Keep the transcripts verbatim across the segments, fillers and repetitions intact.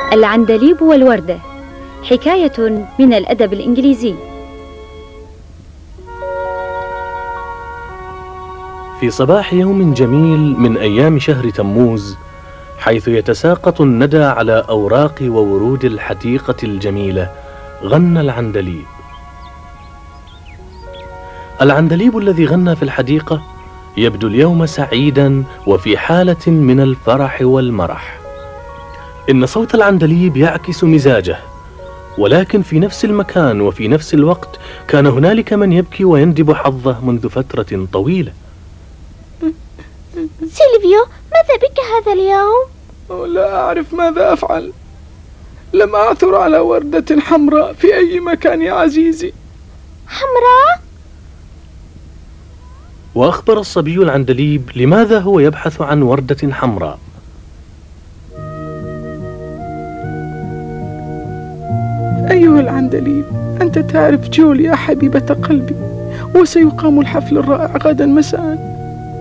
العندليب والوردة، حكاية من الأدب الإنجليزي. في صباح يوم جميل من أيام شهر تموز، حيث يتساقط الندى على أوراق وورود الحديقة الجميلة، غنى العندليب. العندليب الذي غنى في الحديقة يبدو اليوم سعيدا وفي حالة من الفرح والمرح. إن صوت العندليب يعكس مزاجه، ولكن في نفس المكان وفي نفس الوقت كان هنالك من يبكي ويندب حظه منذ فترة طويلة. سيلفيو، ماذا بك هذا اليوم؟ لا أعرف ماذا أفعل. لم أعثر على وردة حمراء في أي مكان يا عزيزي. حمراء؟ وأخبر الصبي العندليب لماذا هو يبحث عن وردة حمراء. أيها العندليب، أنت تعرف جوليا حبيبة قلبي، وسيقام الحفل الرائع غدا مساء.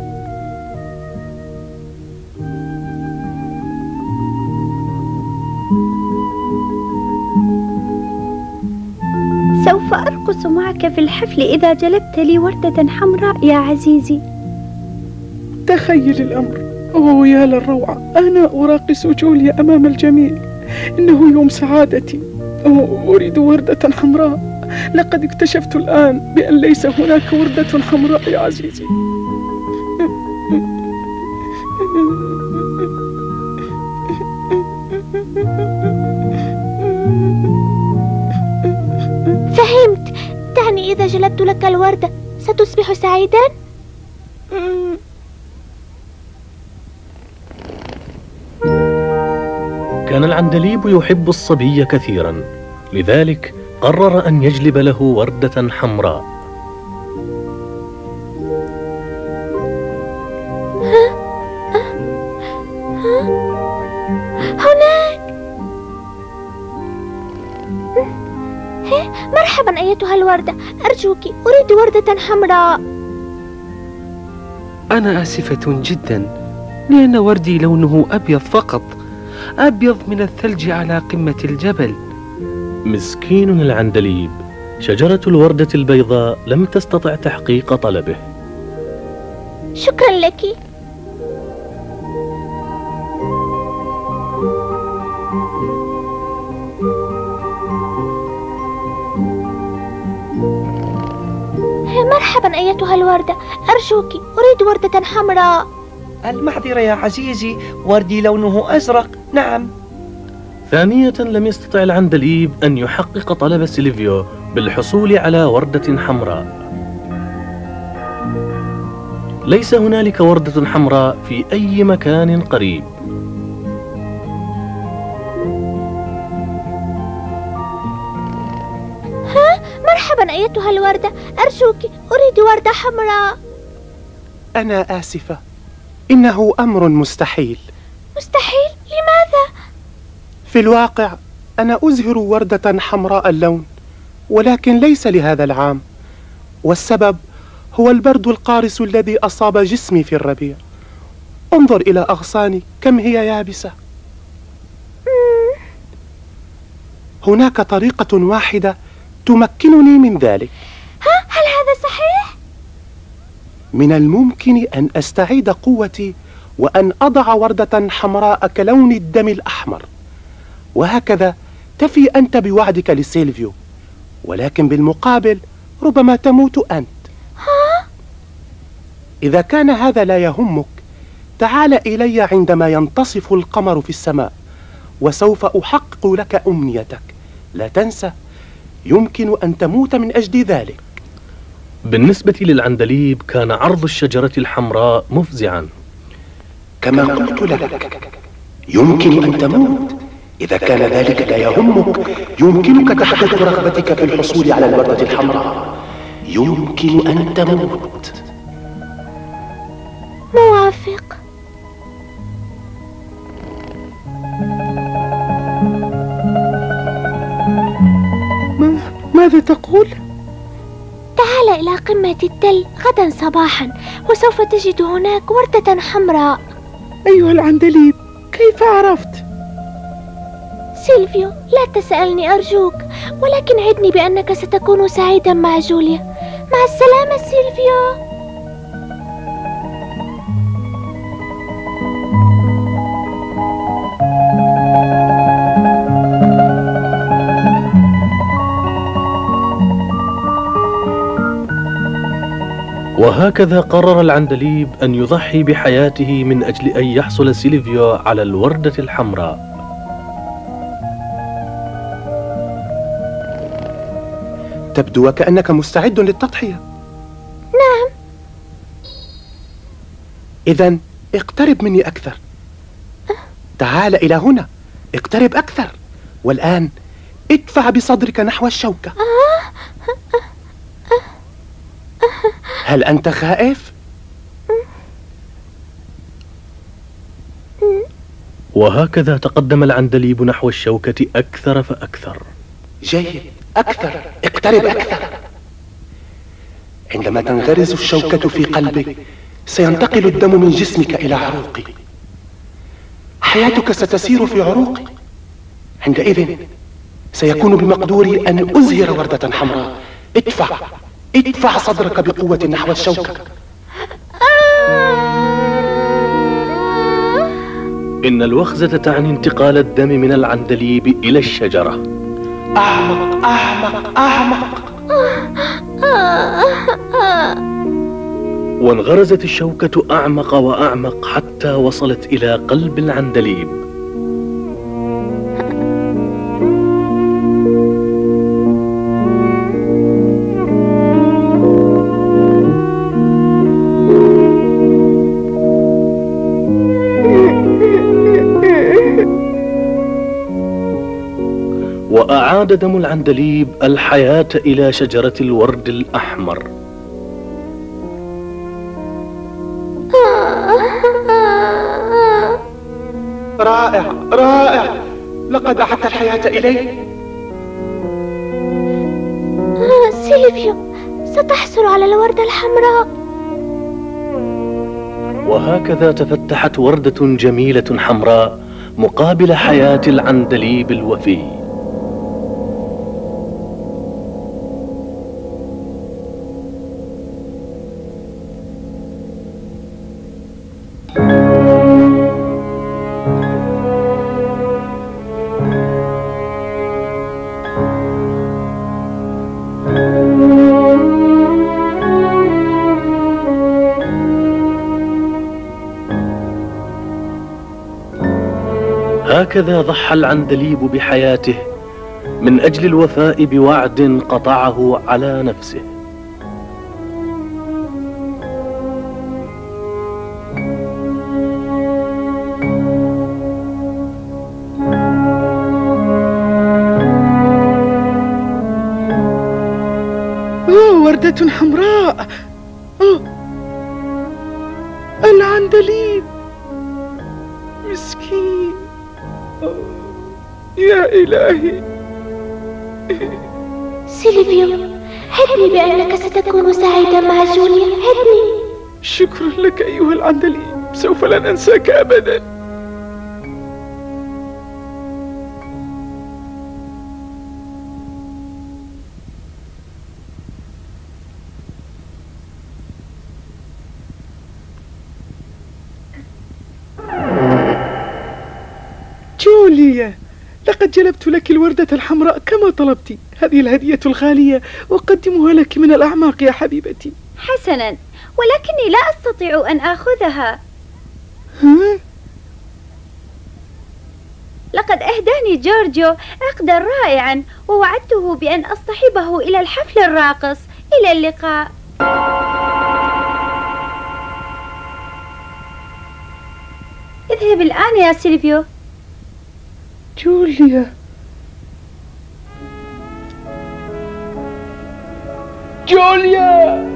سوف أرقص معك في الحفل إذا جلبت لي وردة حمراء يا عزيزي. تخيل الأمر، أوه يا للروعة، أنا أراقص جوليا أمام الجميع. إنه يوم سعادتي. أوه أريد وردة حمراء. لقد اكتشفت الآن بأن ليس هناك وردة حمراء يا عزيزي. فهمت، تعني إذا جلبت لك الوردة ستصبح سعيدا؟ كان العندليب يحب الصبي كثيرا، لذلك قرر أن يجلب له وردة حمراء. ها؟ ها؟ هناك. مرحبا أيتها الوردة، أرجوك أريد وردة حمراء. أنا آسفة جدا، لأن وردي لونه أبيض فقط، أبيض من الثلج على قمة الجبل. مسكين العندليب، شجرة الوردة البيضاء لم تستطع تحقيق طلبه. شكرا لك. مرحبا أيتها الوردة، أرجوك أريد وردة حمراء. المعذرة يا عزيزي، وردي لونه أزرق. نعم. ثانية لم يستطع العندليب أن يحقق طلب سيلفيو بالحصول على وردة حمراء. ليس هنالك وردة حمراء في أي مكان قريب. ها؟ مرحبا أيتها الوردة، أرجوك أريد وردة حمراء. أنا آسفة، إنه أمر مستحيل. مستحيل؟ لماذا؟ في الواقع أنا أزهر وردة حمراء اللون، ولكن ليس لهذا العام، والسبب هو البرد القارس الذي أصاب جسمي في الربيع. انظر إلى أغصاني كم هي يابسة. هناك طريقة واحدة تمكنني من ذلك. ها؟ هل هذا صحيح؟ من الممكن أن أستعيد قوتي وأن أضع وردة حمراء كلون الدم الأحمر، وهكذا تفي أنت بوعدك لسيلفيو، ولكن بالمقابل ربما تموت أنت. ها؟ إذا كان هذا لا يهمك، تعال إلي عندما ينتصف القمر في السماء، وسوف أحقق لك أمنيتك. لا تنسى، يمكن أن تموت من أجل ذلك. بالنسبة للعندليب كان عرض الشجرة الحمراء مفزعا. كما قلت لك، يمكن أن تموت. إذا كان ذلك لا يهمك، يمكنك تحقيق رغبتك في الحصول على الوردة الحمراء. يمكن أن تموت. موافق. ما ماذا تقول؟ تعال إلى قمة التل غدا صباحا، وسوف تجد هناك وردة حمراء. أيها العندليب، كيف عرفت؟ سيلفيو، لا تسألني أرجوك، ولكن عدني بأنك ستكون سعيدا مع جوليا. مع السلامة سيلفيو. وهكذا قرر العندليب أن يضحي بحياته من أجل أن يحصل سيلفيو على الوردة الحمراء. تبدو وكأنك مستعد للتضحية. نعم. إذن اقترب مني أكثر. تعال إلى هنا، اقترب أكثر، والآن ادفع بصدرك نحو الشوكة. هل أنت خائف؟ وهكذا تقدم العندليب نحو الشوكة أكثر فأكثر. جيد، أكثر، اقترب أكثر. عندما تنغرز الشوكة في قلبك سينتقل الدم من جسمك إلى عروقك. حياتك ستسير في عروقي. عندئذ سيكون بمقدوري أن أزهر وردة حمراء. ادفع ادفع صدرك بقوة نحو الشوكة. إن الوخزة تعني انتقال الدم من العندليب إلى الشجرة. أعمق أعمق أعمق. وانغرزت الشوكة أعمق وأعمق حتى وصلت إلى قلب العندليب. وأعاد دم العندليب الحياة إلى شجرة الورد الأحمر. رائع رائع، لقد أعدت الحياة إلي. سيلفيو، ستحصل على الوردة الحمراء. وهكذا تفتحت وردة جميلة حمراء مقابل حياة العندليب الوفي. هكذا ضحى العندليب بحياته من أجل الوفاء بوعد قطعه على نفسه. أوه، وردة حمراء. أوه، العندليب مسكين. أوه، يا إلهي. سيلفيو، هدني بأنك ستكون سعيدا مع جوليا. هدني. شكرا لك أيها العندليب، سوف لن أنساك أبدا. جوليا، لقد جلبت لك الوردة الحمراء كما طلبت. هذه الهدية الغالية أقدمها لك من الأعماق يا حبيبتي. حسنا، ولكني لا أستطيع أن آخذها. ها؟ لقد أهداني جورجيو عقدا رائعا، ووعدته بأن أصطحبه إلى الحفل الراقص. إلى اللقاء. اذهب الآن يا سيلفيو. جوليا، جوليا.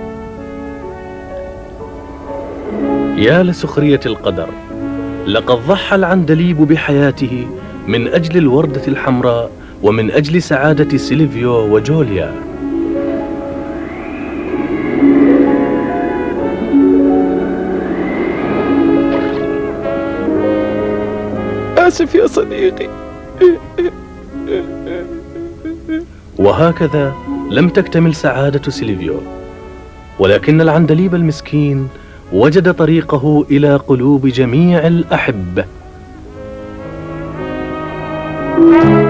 يا لسخرية القدر، لقد ضحى العندليب بحياته من أجل الوردة الحمراء ومن أجل سعادة سيلفيو وجوليا. آسف يا صديقي، وهكذا لم تكتمل سعادة سيلفيو، ولكن العندليب المسكين وجد طريقه إلى قلوب جميع الأحبة.